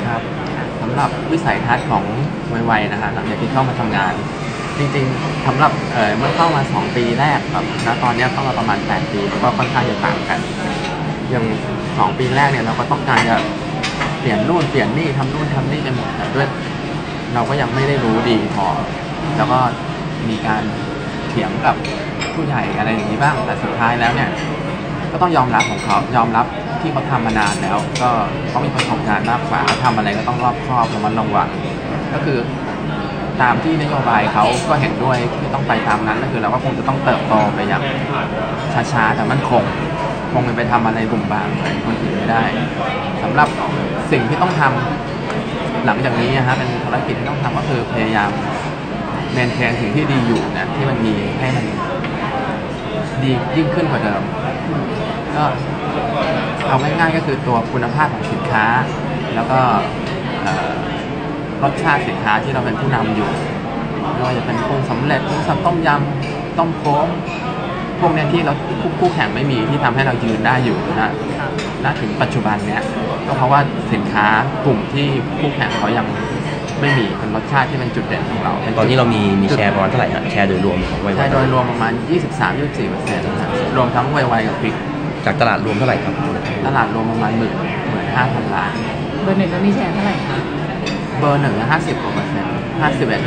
ครับสำหรับวิสัยทัศน์ของวัยนะฮะหลังจากที่เข้ามาทำงานจริงๆสำหรับเมื่อเข้ามา2 ปีแรกกับณตอนนี้เข้ามาประมาณ8 ปีมันก็ค่อนข้างจะต่างกันอย่าง2 ปีแรกเนี่ยเราก็ต้องการจะเปลี่ยนนู่นเปลี่ยนนี่ทำนู่นทำนี่ไปหมดแต่ด้วยเราก็ยังไม่ได้รู้ดีพอแล้วก็มีการเถียงกับผู้ใหญ่อะไรอย่างนี้บ้างแต่สุดท้ายแล้วเนี่ยก็ต้องยอมรับของเขายอมรับที่เขาทำมานานแล้วก็เขามีประสบการณ์มากกว่าทำอะไรก็ต้องรอบคอบระมัดระวังก็คือตามที่นโยบายเขาก็เห็นด้วยที่ต้องไปตามนั้นก็คือเราก็คงจะต้องเติบโตไปอย่างช้าๆแต่มั่นคงไปทำอะไรบุ่มบามเหมือนคนอื่นไม่ได้สำหรับสิ่งที่ต้องทำหลังจากนี้นะฮะเป็นภารกิจที่ต้องทำก็คือพยายามเมนเทนสิ่งที่ดีอยู่นะที่มันมีให้มันดียิ่งขึ้นกว่าเดิมก็เอาง่ายๆก็คือตัวคุณภาพของสินค้าแล้วก็รสชาติสินค้าที่เราเป็นผู้นำอยู่ไม่ว่าจะเป็นปรุงสำเร็จปรุงสำต้มยำต้มโค้งพวกนี้ที่เราคู่แข่งไม่มีที่ทำให้เรายืนได้อยู่นะและถึงปัจจุบันเนี้ยก็เพราะว่าสินค้ากลุ่มที่คู่แข่งเขายังไม่มีเป็นรสชาติที่เป็นจุดเด่นของเราตอนนี้เรามีแชร์ประมาณเท่าไหร่ฮะแชร์โดยรวมของไวแชร์โดยรวมประมาณ 23-24%นะรวมทั้งไวกับพริกจากตลาดรวมเท่าไหร่ครับตลาดรวมประมาณ15,000 ล้านเบอร์ 1ก็มีแชร์เท่าไหร่คะเบอร์ 1 50 กว่า%51-52%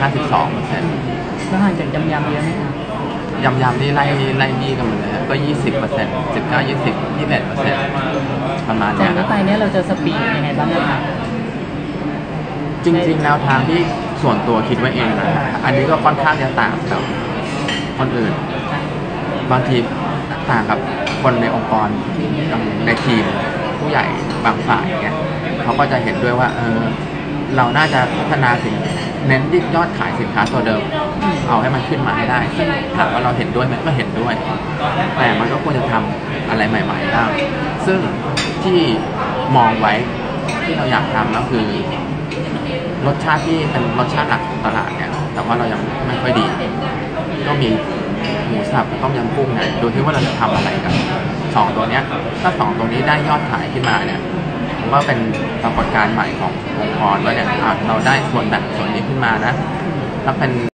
แล้วห่างจากยำเยอะไหมคะยำนี่ไล่บี้กันหมดเลยก็ 20% 19-20 21%ประมาณนี้จากนี้ไปเนี่ยเราจะสปีดยังไงบ้างคะจริงๆแนวทางที่ส่วนตัวคิดไว้เองนะอันนี้ก็ค่อนข้างจะต่างกับคนอื่นบางทีต่างกับคนในองค์กรในทีมผู้ใหญ่บางฝ่ายเนี่ยเขาก็จะเห็นด้วยว่าเราน่าจะพัฒนาเน้นยอดขายสินค้าตัวเดิมเอาให้มันขึ้นมาให้ได้ซึ่งถามว่าเราเห็นด้วยไหมก็เห็นด้วยแต่มันก็ควรจะทำอะไรใหม่ๆบ้างซึ่งที่มองไว้ที่เราอยากทำก็คือรสชาติที่เป็นรสชาติหลักของตลาดเนี่ยแต่ว่าเรายังไม่ค่อยดีก็มีหมูสับต้มยำกุ้งเนี่ยดูที่ว่าเราจะทำอะไรกัน2 ตัวเนี้ยถ้า2 ตัวนี้ได้ยอดขายขึ้นมาเนี่ยผมว่าเป็นปรากฏการณ์ใหม่ขององค์กรว่าเนี่ยเราได้ส่วนแบ่งส่วนนี้ขึ้นมานะถ้าเป็น